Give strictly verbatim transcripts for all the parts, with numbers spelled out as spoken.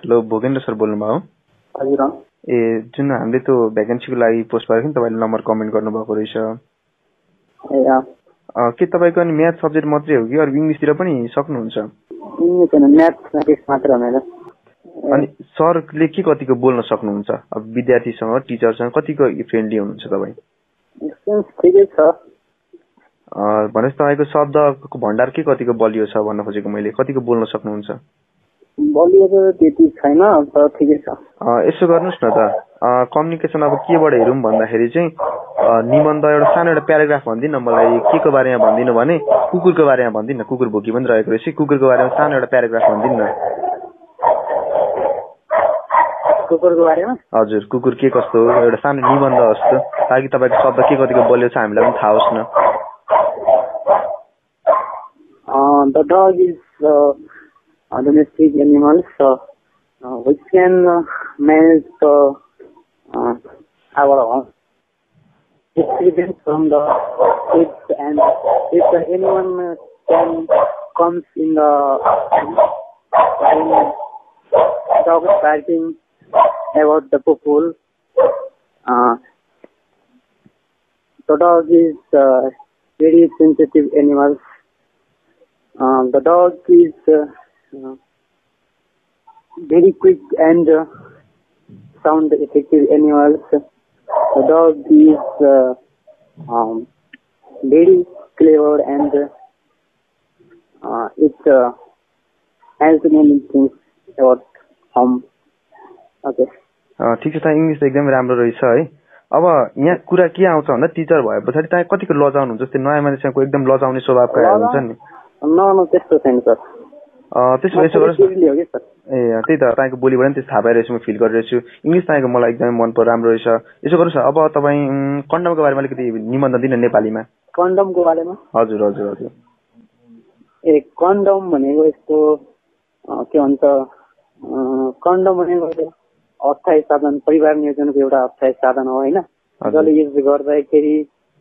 Hello Bhogendra sir बोल्नुभयो हजुर ए जुन हामीले त्यो भ्याकेन्सीको लागि पोस्ट गरेको नि तपाईले नम्बर कमेन्ट गर्नुभएको रहेछ ए अ के तपाईको अनि म्याथ सब्जेक्ट मात्रै हो कि अरु इंग्लिशतिर पनि सक्नुहुन्छ इंग्लिश हैन म्याथमेटिक्स मात्र हो मेरो अनि सरले के कतिको बोल्न सक्नुहुन्छ अब विद्यार्थीसँग टिचरसँग कतिको फ्रेन्डली हुनुहुन्छ तपाई एक्सपिरियन्स ठिकै छ अ भनेपछि तपाईको शब्दको भण्डार के कतिको बलियो छ भन्न खोजेको मैले कतिको बोल्न सक्नुहुन्छ बलियो त त्यति छैन तर ठिकै छ अ यसो गर्नुस् न त कम्युनिकेसन अब केबाट हेरौं भन्दाखेरि चाहिँ निबन्ध एउटा सानो एउटा प्याराग्राफ भनिदिनु न मलाई के को बारेमा भनिदिनु भने कुकुरको बारेमा भनिदिनु न कुकुर भोकी पनि रहेको रहेछ कुकुरको बारेमा सानो एउटा प्याराग्राफ भनिदिनु न कुकुरको बारेमा हजुर कुकुर के कस्तो हो एउटा सानो निबन्ध जस्तो ताकि तपाईको शब्द के कतिको बलियो छ हामीलाई पनि थाहा होस् न Uh, the dog is uh, a domestic animal, so uh, we can uh, manage the uh, our experience from the kids, and if uh, anyone uh, can comes in the when dog is barking about the people, uh, the dog is uh, very sensitive animal. Uh, the dog is uh, uh, very quick and uh, sound effective animals. The dog is uh, um, very clever and uh, it uh, has many things about home. Okay. ठीक छ त English एकदम राम्रो रहेछ है अब यहाँ कुरा के आउँछ भन्दा टिचर भएपछि तपाईँ कतिको लजाउनु हुन्छ जस्तै नयाँ मान्छेको एकदम लजाउने स्वभावका हुन्छ नि न न त्यस्तो छैन सर अ त्यसो यसो गर्नुस् ए त्यही त तपाईको बोलीबाट नि त्यस्तो थाहा पाइरहेछु म फिल गरिरहेछु इंग्लिश तपाईको मलाई एकदमै मन पर्यो राम्रो रहेछ यसो गर्नुस् अब तपाई कन्डमको बारेमा अलिकति निबन्ध दिन नेपालीमा कन्डमको बारेमा हजुर हजुर हजुर ए कन्डम भनेको यस्तो के भन्छ कन्डम भनेको अस्थायी साधन परिवार नियोजनको एउटा अस्थायी साधन हो हैन जसले युज गर्दाखेरि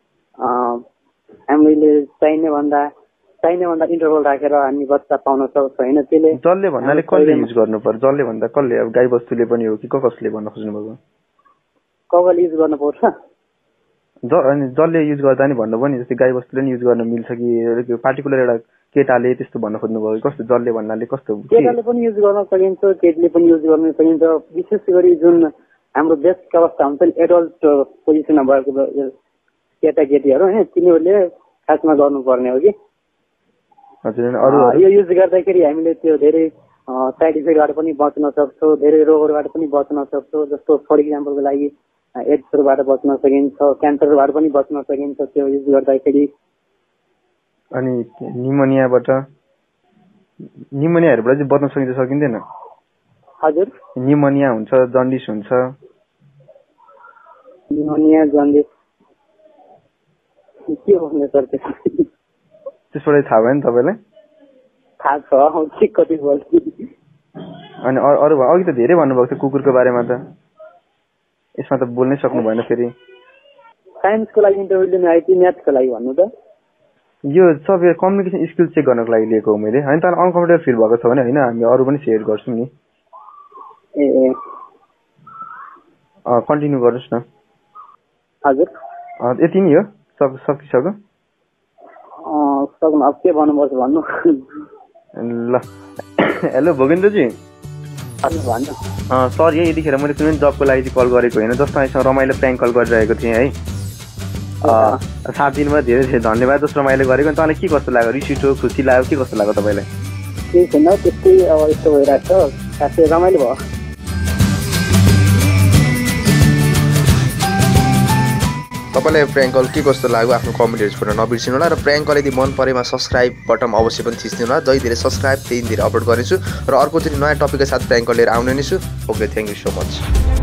हामीले चाहिने भन्दा चाहिने भन्दा इन्टरभल राखेर हामी बच्चा पाउन सक्छौं हैन त्यसले जसले भन्नाले कसले युज गर्नु पर्छ जसले भन्दा कसले अब गाई बस्तुले पनि हो कि कसले भन्न खोज्नु भएको कसले युज गर्नु पर्छ ज अनि जसले युज गर्दा नि भन्नु पनि जस्तै गाई बस्तुले नि युज गर्न मिल्छ कि पार्टिकुलर एउटा केटाले त्यस्तो भन्न खोज्नु भएको कस्तो जसले भन्नाले कस्तो केटाले पनि युज गर्न सकिन्छ केटीले पनि युज गर्न सकिन्छ विशेष गरी जुन हाम्रो बेसिक अवस्था हुन्छ एडल्ट पोजिसनमा भएको केटा केटीहरू हैन तिनीहरूले खासमा गर्नुपर्ने हो कि हजुर अरु यो युज गर्दाखेरि हामीले त्यो धेरै साइड इफेक्टबाट पनि बच्न सक्छौं धेरै रोगहरुबाट पनि बच्न सक्छौं जस्तो फर एक्जाम्पलको लागि एड्सहरुबाट बच्न सकिन्छ क्यान्सरबाट पनि बच्न सकिन्छ त्यो युज गर्दाखेरि अनि निमोनियाबाट निमोनियाहरुबाट चाहिँ बच्न सकिन्छ सकिँदैन हजुर निमोनिया हुन्छ जन्डिस हुन्छ निमोनिया जन्डिस के हो भने सर त्यसबाट थाहा भयो नि तपाईलाई थाहा छ ठिक कति बोल्छु अनि अरु अघि त धेरै भन्नुभएको थियो कुकुरको बारेमा त यसमा त बोल्नै सक्नु भएन फेरि साइन्सको लागि इन्टरभ्यु लिनु आइ कि म्याथको लागि भन्नु त यो सब कम्युनिकेसन स्किल चेक गर्नको लागि लिएको हो मैले हैन त अनकम्फर्टेबल फिल भएको छ भने हैन हामी अरु पनि सेयर गर्छौं नि ए ए अ कन्टिन्यू गर्नुस् न हजुर अ यति नै हो सब सकिसक्यो सक्नु अब के भन्नुपर्छ भन्नु ल हेलो भोगेन्द्र जी हजुर भन्नु अ सर यतिखेर मैले कुनै जबको लागि कल गरेको हैन जस्तो आइसँग रमाइलो प्र्याङ्क कल गरिरहेको थिएँ है अ सात दिनमा धेरै धेरै धन्यवाद जस्तो रमाइलो गरेको अनि तपाईलाई के कस्तो लाग्यो रिस उठ्यो खुसी लाग्यो के कस्तो लाग्यो तपाईलाई केही छैन त्यस्तै अब यस्तो भइरहेको छ खासै रमाइलो भयो तपाईलाई प्र्याङ्क कल के कस्तो लाग्यो आफ्नो कमेन्टहरु छोड्न नबिर्सिनु होला र प्र्याङ्क कल यदि मन परेमा सब्स्क्राइब बटन अवश्य पनि थिच्नु होला जति धेरै सब्स्क्राइब त्यति धेरै अपलोड गर्नेछु र अर्को चाहिँ नयाँ टपिकका साथ प्र्याङ्क कल लिएर आउने नै छु okay thank you so much